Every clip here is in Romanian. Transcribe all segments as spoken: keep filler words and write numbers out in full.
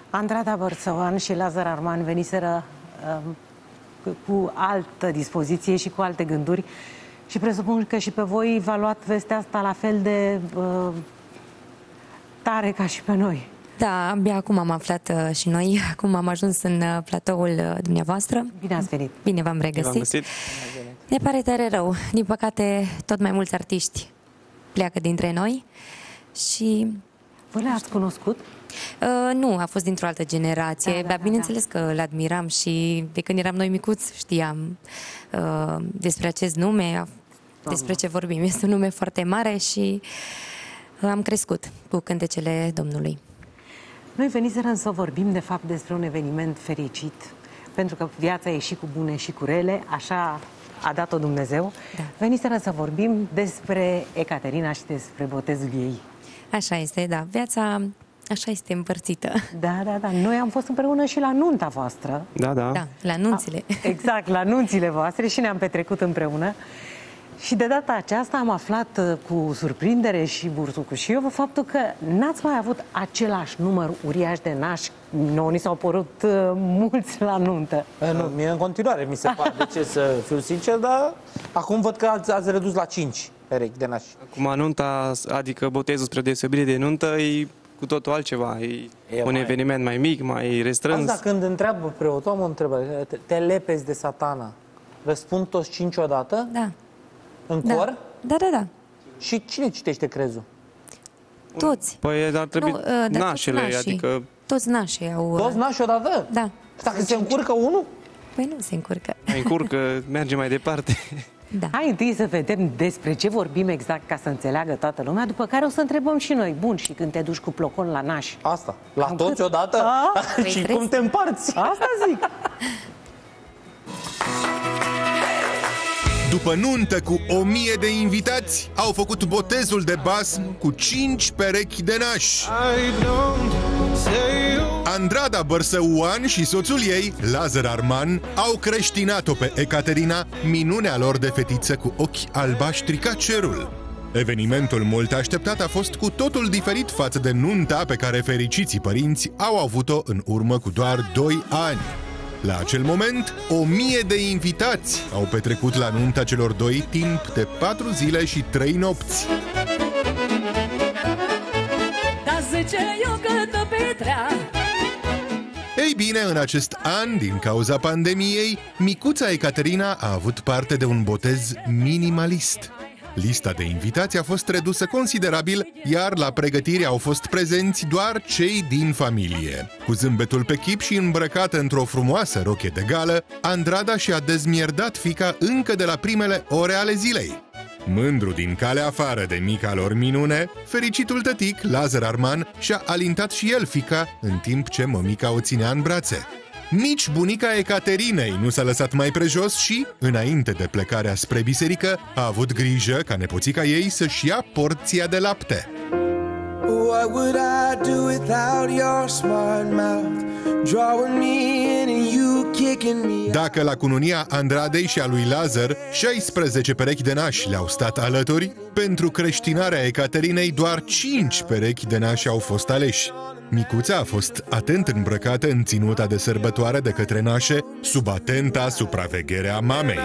Andrada Bărțăoan și Lazar Arman veniseră um, cu altă dispoziție și cu alte gânduri și presupun că și pe voi v-a luat vestea asta la fel de uh, tare ca și pe noi. Da, abia acum am aflat uh, și noi, acum am ajuns în uh, platoul uh, dumneavoastră. Bine ați venit! Bine v-am regăsit! Ne pare tare rău. Din păcate, tot mai mulți artiști pleacă dintre noi și... Voi le-ați cunoscut? Uh, nu, a fost dintr-o altă generație, da, da, dar bineînțeles da. că îl admiram și de când eram noi micuți știam uh, despre acest nume, despre ce vorbim. Este un nume foarte mare și uh, am crescut cu cântecele Domnului. Noi veniserăm să vorbim, de fapt, despre un eveniment fericit, pentru că viața e și cu bune și cu rele, așa a dat-o Dumnezeu. Da. Veniserăm să vorbim despre Ecaterina și despre botezul ei. Așa este, da. Viața așa este împărțită. Da, da, da. Noi am fost împreună și la nunta voastră. Da, da. Da, la nunțile. A, exact, la nunțile voastre și ne-am petrecut împreună. Și de data aceasta am aflat cu surprindere și bursucușiu faptul că n-ați mai avut același număr uriaș de nași. Nouă ni s-au părut uh, mulți la nuntă. Nu, mie în continuare mi se pare, de ce să fiu sincer, dar acum văd că ați, ați redus la cinci perechi de nași. Acum nunta, adică botezul spre deosebire de nuntă, e cu totul altceva. E, e un mai... eveniment mai mic, mai restrâns. Asta când întreabă preotul, am o întrebare. Te, te lepezi de Satana. Răspund toți cinci odată? Da. În da. cor? Da, da, da. Și cine citește crezul? Toți. Păi ar trebui nu, uh, nașele, toți adică... Toți nașii au... Toți nașii odată? Da. Dacă se încurcă unul? Păi nu se încurcă. Mai încurcă, merge mai departe. Da. Hai întâi să vedem despre ce vorbim exact ca să înțeleagă toată lumea, după care o să întrebăm și noi. Bun, și când te duci cu plocon la naș? Asta. La Am toți cât? Odată? A? Și cum te împarți? Asta zic. După nuntă cu o mie de invitați, au făcut botezul de basm cu cinci perechi de nași. Andrada Bărțăoan și soțul ei, Lazar Arman, au creștinat-o pe Ecaterina, minunea lor de fetiță cu ochi albaștri ca cerul. Evenimentul mult așteptat a fost cu totul diferit față de nunta pe care fericiții părinți au avut-o în urmă cu doar doi ani. La acel moment, o mie de invitați au petrecut la nunta celor doi timp de patru zile și trei nopți. Ei bine, în acest an, din cauza pandemiei, micuța Ecaterina a avut parte de un botez minimalist. Lista de invitați a fost redusă considerabil, iar la pregătire au fost prezenți doar cei din familie. Cu zâmbetul pe chip și îmbrăcată într-o frumoasă rochie de gală, Andrada și-a dezmierdat fiica încă de la primele ore ale zilei. Mândru din calea afară de mica lor minune, fericitul tătic, Lazar Arman, și-a alintat și el fiica, în timp ce mămica o ținea în brațe. Nici bunica Ecaterinei nu s-a lăsat mai prejos și, înainte de plecarea spre biserică, a avut grijă ca nepoțica ei să-și ia porția de lapte. What would I do without your smart mouth, drawing me in and you kicking me? Dacă la cununia Andradei și a lui Lazar șaisprezece perechi de nași le-au stat alături, pentru creștinarea Ecaterinei doar cinci perechi de nași au fost aleși. Micuța a fost atent îmbrăcată în ținuta de sărbătoare de către nașe, sub atenta supraveghere a mamei.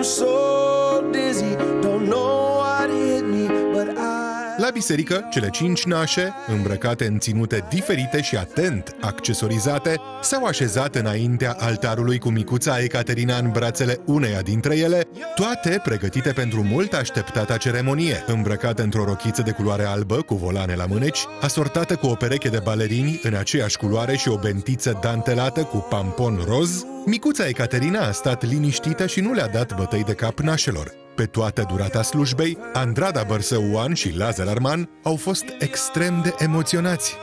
La biserică, cele cinci nașe, îmbrăcate în ținute diferite și atent accesorizate, s-au așezat înaintea altarului cu micuța Ecaterina în brațele uneia dintre ele, toate pregătite pentru mult așteptata ceremonie. Îmbrăcată într-o rochiță de culoare albă, cu volane la mâneci, asortată cu o pereche de balerini în aceeași culoare și o bentiță dantelată cu pampon roz, micuța Ecaterina a stat liniștită și nu le-a dat bătăi de cap nașelor. Pe toată durata slujbei, Andrada Bărțăoan și Lazar Arman au fost extrem de emoționați.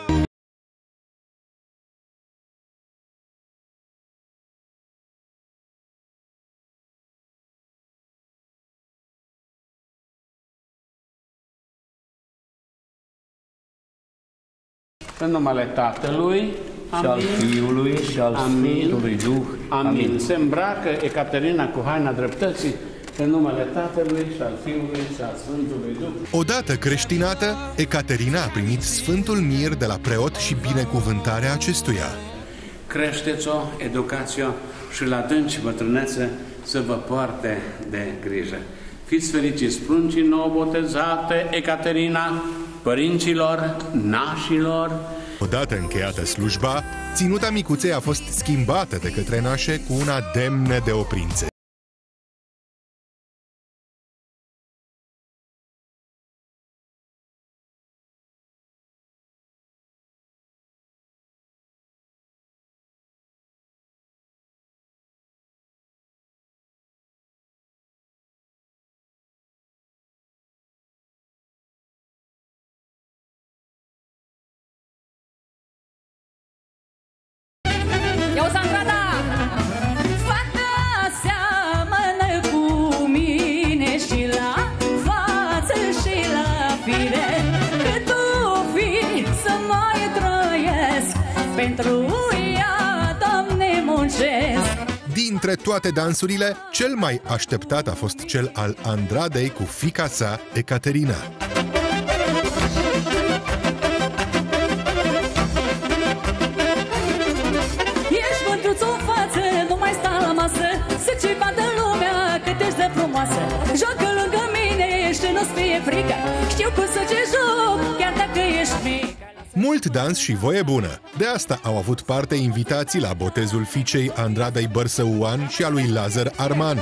În numele Tatălui, și al Fiului și al Sfântului Duh. Amin. Se îmbracă Ecaterina cu haina dreptății În numele Tatălui și al Fiului și al Sfântului Duh. Odată creștinată, Ecaterina a primit Sfântul Mir de la preot și binecuvântarea acestuia. Creșteți-o, educați-o și la adânci bătrânețe să vă poarte de grijă. Fiți fericiți, pruncii nou botezate, Ecaterina, părinților, nașilor. Odată încheiată slujba, ținuta micuței a fost schimbată de către nașe cu una demnă de o prințesă. Eu Sandra, fata seamănă cu mine și la față și la fire. Cât o fi să mai trăiesc, pentru ea, Doamne, muncesc. Dintre toate dansurile, cel mai așteptat a fost cel al Andradei cu fiica sa, Ecaterina. În față, nu mai sta la masă, să ce vadă lumea cât ești de frumoasă. Joacă lângă mine și nu-ți fie frică, știu cum să te joc, chiar dacă ești mică. Mult dans și voie bună. De asta au avut parte invitații la botezul fiicei Andradei Bărsăuan și a lui Lazar Arman.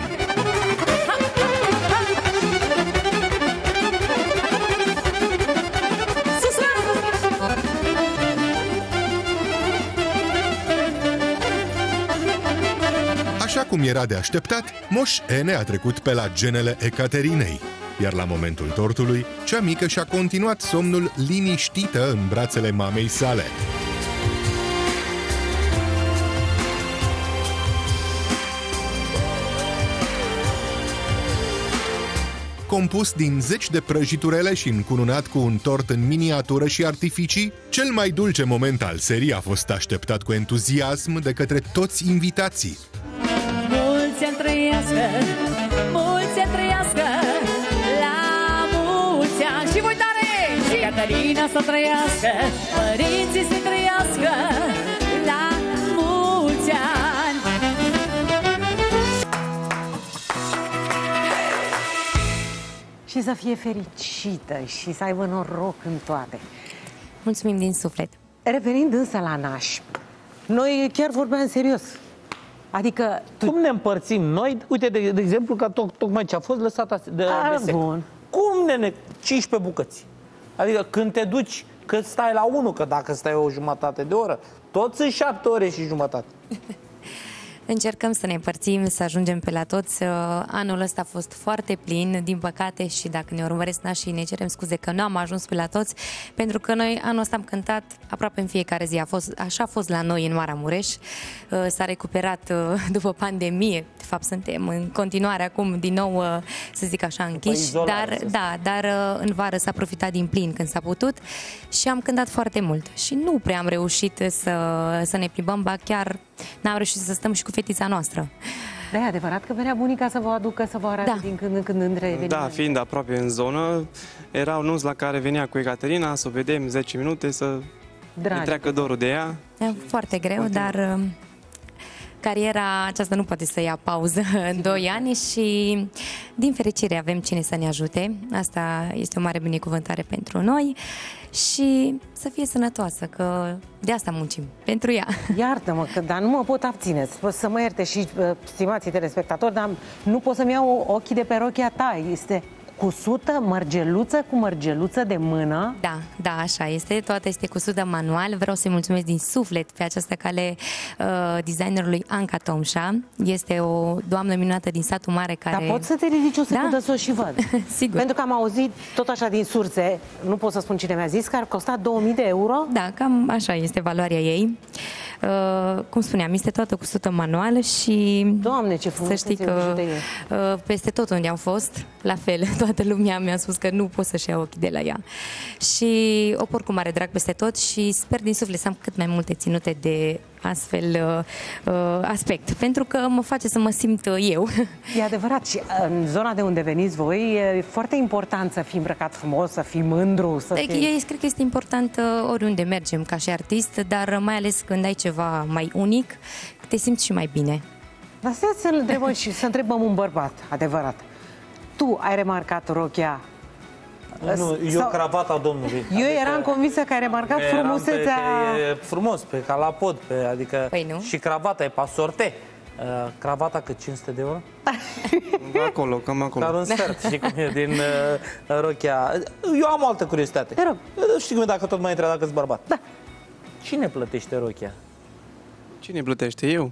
Așa cum era de așteptat, Moș Ene a trecut pe la genele Ecaterinei, iar la momentul tortului, cea mică și-a continuat somnul liniștită în brațele mamei sale. Compus din zeci de prăjiturele și încununat cu un tort în miniatură și artificii, cel mai dulce moment al serii a fost așteptat cu entuziasm de către toți invitații. Mulți ani trăiască, mulți ani trăiască, la mulți ani. Și voi tare! Și Caterina să trăiască, părinții să trăiască, la mulți ani. Și să fie fericită și să aibă noroc în toate. Mulțumim din suflet. Revenind însă la naș, noi chiar vorbeam serios. Adică... Tu... Cum ne împărțim noi? Uite, de, de exemplu, că toc, tocmai ce a fost lăsat de amestec. Cum ne, ne cincisprezece bucăți? Adică când te duci, că stai la unul, că dacă stai o jumătate de oră, tot sunt șapte ore și jumătate. Încercăm să ne împărțim, să ajungem pe la toți. Anul ăsta a fost foarte plin, din păcate, și dacă ne urmăresc nașii, ne cerem scuze că nu am ajuns pe la toți, pentru că noi anul ăsta am cântat aproape în fiecare zi. A fost, așa a fost la noi în Maramureș. S-a recuperat după pandemie. De fapt, suntem în continuare acum, din nou, să zic așa, închiși. Dar, da, dar în vară s-a profitat din plin când s-a putut și am cântat foarte mult. Și nu prea am reușit să, să ne plimbăm, ba chiar n-am reușit să stăm și cu fetița noastră. Da, e adevărat că venea bunica să vă aducă, să vă arate da. din când în când între evenimente. Da, fiind aproape în zonă, era un nunț la care venea cu Ecaterina, să o vedem zece minute, să Dragi. ne treacă dorul de ea. E foarte greu, Continu. dar cariera aceasta nu poate să ia pauză în doi ani și, din fericire, avem cine să ne ajute. Asta este o mare binecuvântare pentru noi și să fie sănătoasă, că de asta muncim, pentru ea. Iartă-mă, că, dar nu mă pot abține. Să mă ierte și stimații telespectatori, dar nu pot să-mi iau ochii de pe rochia ta. Este cusută, mărgeluță cu mărgeluță de mână. Da, da, așa este. Toată este cusută manual. Vreau să-i mulțumesc din suflet pe această cale uh, designerului Anca Tomșa. Este o doamnă minunată din satul mare care... Dar pot să te ridici o secundă, da? Să o și văd. Sigur. Pentru că am auzit tot așa din surse, nu pot să spun cine mi-a zis, că ar costa două mii de euro. Da, cam așa este valoarea ei. Uh, cum spuneam, este toată cusută manuală și... Doamne, ce frumos! Să știi că uh, peste tot unde am fost, la fel, toată lumea mi-a spus că nu pot să-și iau ochii de la ea. Și o port cu mare drag peste tot și sper din suflet să am cât mai multe ținute de astfel uh, aspect, pentru că mă face să mă simt eu. E adevărat, și în zona de unde veniți voi e foarte important să fii îmbrăcat frumos, să fii mândru, să Deci, fii... eu cred că este important uh, oriunde mergem ca și artist, dar mai ales când ai ceva mai unic, te simți și mai bine. Dar stai să întrebăm și să întrebăm un bărbat, adevărat. Tu ai remarcat rochia? Nu, eu Sau... cravata domnului. Eu adică eram convinsă că ai remarcat frumusețea... Pe, pe, e frumos, pe calapod, pe, adică... Păi nu. Și cravata e pasorte. Uh, cravata cât? cinci sute de euro? Acolo, cam acolo. Dar un sfert, știi cum e, din uh, rochia. Eu am o altă curiozitate. Te rog. Știi cum e, dacă tot mai întreb dacă-s bărbat? Da. Cine plătește rochia? Cine plătește? Eu?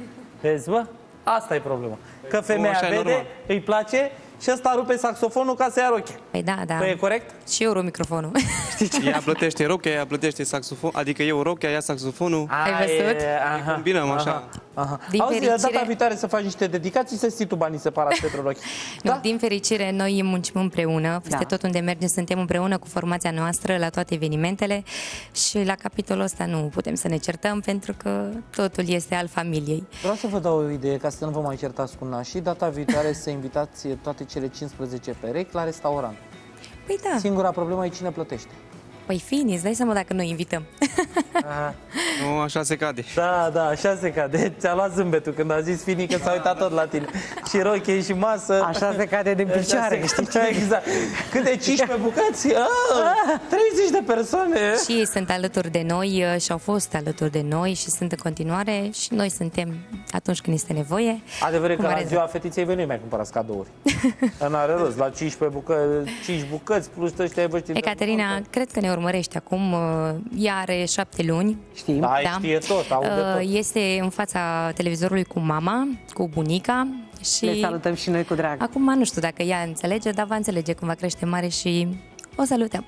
Vezi, bă? Asta e problema. Că femeia așa e vede, normal. îi place și ăsta rupe saxofonul ca să ia rochia. Păi da, da. Păi e corect? Și eu rup microfonul. Ea plătește rochia, ea plătește saxofon, adică eu rochia, ea saxofonul. Ai văzut? aha, Combinăm așa. Aha, aha. Din Auzi, fericire- data viitoare să faci niște dedicații să ții tu banii separați pentru rochi. Nu, Da? din fericire, noi muncim împreună, peste Da. tot unde mergem, suntem împreună cu formația noastră la toate evenimentele și la capitolul ăsta nu putem să ne certăm pentru că totul este al familiei. Vreau să vă dau o idee ca să nu vă mai certați cu nașii. Data viitoare să invitați toate cele cincisprezece perechi la restaurant. Păi da, Singura problemă e cine plătește. păi fini, îți dai seama dacă noi invităm. Aha. Nu, așa se cade. Da, da, așa se cade. Ți-a luat zâmbetul când a zis Fini că s-a uitat tot la tine. Și rochie și masă. Așa se cade din picioare, Așa se- știi ce? Exact. Câte cincisprezece bucăți? Ah, treizeci de persoane. Și ei sunt alături de noi uh, și au fost alături de noi și sunt în continuare și noi suntem atunci când este nevoie. Adevărul că Cu la mare ziua fetiței voi nu mai cumpărați cadouri. N-are rost. La cincisprezece bucăți, cinci bucăți plus ăștia voștri. Ecaterina, cred că ne urmărește acum, uh, ea are șapte luni. Știm. Da, știe tot, aude Uh, tot. Este în fața televizorului cu mama, cu bunica și Le salutăm și noi cu drag. acum nu știu dacă ea înțelege, dar va înțelege când va crește mare și o salutăm.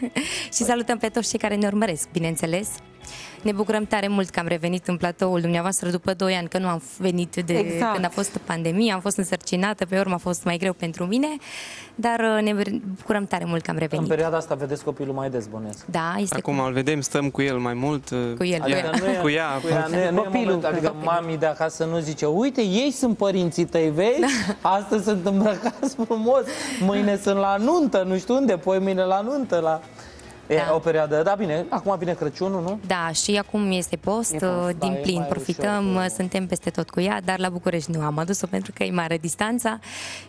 Și salutăm pe toți cei care ne urmăresc, bineînțeles. Ne bucurăm tare mult că am revenit în platoul dumneavoastră după doi ani, că nu am venit de Exact. când a fost pandemia, am fost însărcinată, pe urmă a fost mai greu pentru mine, dar uh, ne bucurăm tare mult că am În revenit. perioada asta vedeți copilul mai des, bănuiesc. Da, este Acum îl vedem, stăm cu el mai mult. Cu el, cu ea- el. nu e- Cu ea. Cu ea, nu e, nu e Copilul, moment, adică copilul. mamii de acasă nu zice, uite, ei sunt părinții tăi, vezi? Astăzi sunt îmbrăcați frumos, mâine sunt la nuntă, nu știu unde, poi mâine la nuntă, la... E Da. o perioadă, da, bine, acum vine Crăciunul, nu? Da, și acum este post, E post, din da, e plin mai profităm, ușor cu- suntem peste tot cu ea, dar la București nu am adus-o pentru că e mare distanța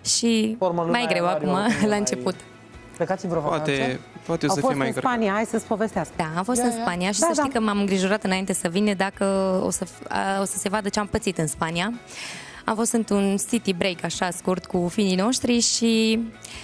și Formă, luna mai greu ianuarie, acum, oricum e la mai- început. Plecați în vreo vacanță? Poate, poate o Au să fost fie mai în încărcat. Spania, hai să-ți povestească. Da, am fost Ia, în ia. Spania și Da, să știi da. că m-am îngrijorat înainte să vine dacă o să, a, o să se vadă ce am pățit în Spania. Am fost într-un city break așa scurt cu finii noștri și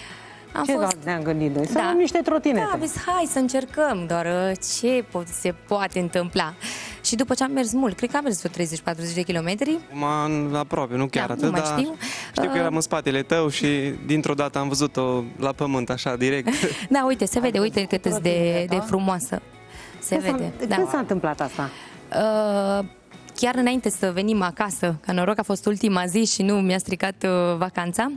am Ce fost... ne-am gândit noi? Să Da. luăm niște trotinete. Da, am zis, hai să încercăm, doar uh, ce po- se poate întâmpla. Și după ce am mers mult, cred că am mers vreo treizeci patruzeci de kilometri, Acum aproape, nu chiar Da, atât, nu mai dar știu. știu că Uh, eram în spatele tău și dintr-o dată am văzut-o la pământ, așa, direct. da, uite, se vede, uite cât îți de, trotineta? de frumoasă. Se Când s-a- vede, Când da. s-a întâmplat asta? Uh, chiar înainte să venim acasă, ca noroc a fost ultima zi și nu mi-a stricat uh, vacanța,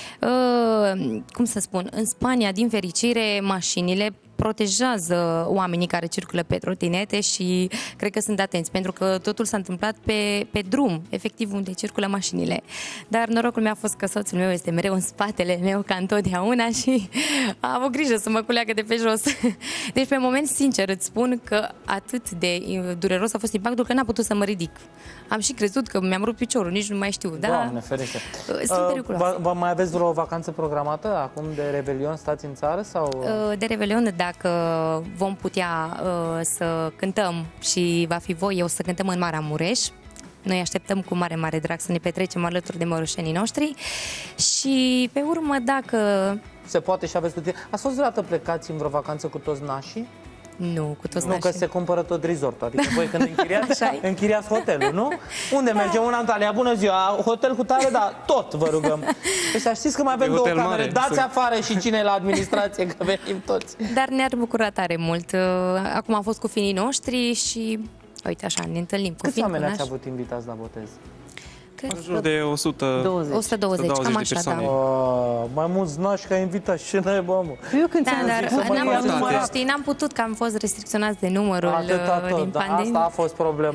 uh, cum să spun, în Spania, din fericire, mașinile protejează oamenii care circulă pe trotinete și cred că sunt atenți, pentru că totul s-a întâmplat pe, pe drum, efectiv unde circulă mașinile. Dar norocul meu a fost că soțul meu este mereu în spatele meu ca întotdeauna și a avut grijă să mă culeagă de pe jos. Deci pe moment, sincer, îți spun că atât de dureros a fost impactul că n-a putut să mă ridic. Am și crezut că mi-am rupt piciorul, nici nu mai știu. Da? Doamne, ferește. Sunt Uh, periculoase. vă- vă mai aveți vreo vacanță programată acum de Revelion? Stați în țară sau... Uh, De Revelion, dacă vom putea uh, să cântăm și va fi voie, o să cântăm în Maramureș. Noi așteptăm cu mare, mare drag să ne petrecem alături de mărușenii noștri și pe urmă, dacă... Se poate și aveți cu tine. Ați fost vreodată plecați în vreo vacanță cu toți nașii? Nu, cu toți Nu, că nașii. se cumpără tot resortul. Adică voi când închiriați, Așa e. închiriați hotelul, nu? Unde mergem? În Antalya, bună ziua, hotel cu tare, da, tot vă rugăm. Deci știți că mai avem E două hotel camere, mare, dați sunt. afară și cine e la administrație, că venim toți. Dar ne-ar bucura tare mult. Uh, Acum am fost cu finii noștri și, uite așa, ne întâlnim cu Câți fini, oameni cu ați nași. avut invitați la botez? Cred În jur de o sută douăzeci. o sută douăzeci, cam de așa, da. persoane. Uh, mai mulți nași ca invitați, ce noi, bă, mă? Eu când Da, ți-am dar zis să mă n-am iau putut, numărat. știi, n-am putut că am fost restricționați de numărul Atâta uh, tot, din da, pandemie. asta a fost problema.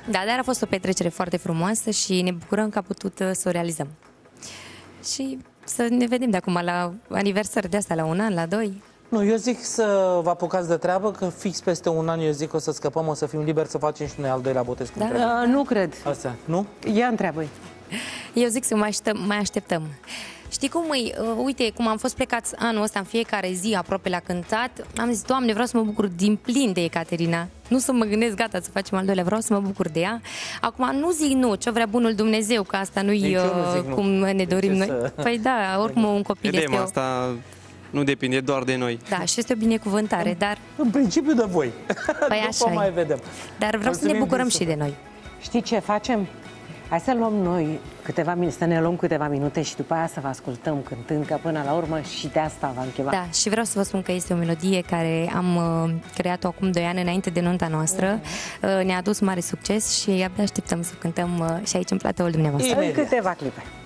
Da, dar a fost o petrecere foarte frumoasă și ne bucurăm că a putut uh, să o realizăm. Și să ne vedem de acum la aniversări de asta, la un an, la doi. Nu, eu zic să vă apucați de treabă, că fix peste un an eu zic o să scăpăm, o să fim liberi să facem și noi al doilea botez cum Da? trebuie. Uh, nu cred. Asta, nu? Ia întreabă-i. Eu zic să mai așteptăm. Mai așteptăm. Știi cum e? Uh, uite, cum am fost plecați anul ăsta în fiecare zi aproape la cântat, am zis, Doamne, vreau să mă bucur din plin de Ecaterina. Nu să mă gândesc, gata, să facem al doilea, vreau să mă bucur de ea. Acum, nu zic nu, ce vrea bunul Dumnezeu, că asta nu-i uh, cum ne dorim noi. Să... Păi da, oricum un copil Vedem, este asta nu depinde doar de noi. Da, și este o binecuvântare, dar... În principiu de voi. Păi așa mai vedem. Dar vreau Mulțumim să ne bucurăm și de noi. Știi ce facem? Hai să luăm noi câteva minute, să ne luăm câteva minute și după aia să vă ascultăm cântând, că până la urmă și de asta v-am chemat. Da, și vreau să vă spun că este o melodie care am uh, creat-o acum doi ani înainte de nunta noastră. Uh, ne-a adus mare succes și abia așteptăm să cântăm uh, și aici în platoul dumneavoastră. În câteva clipe.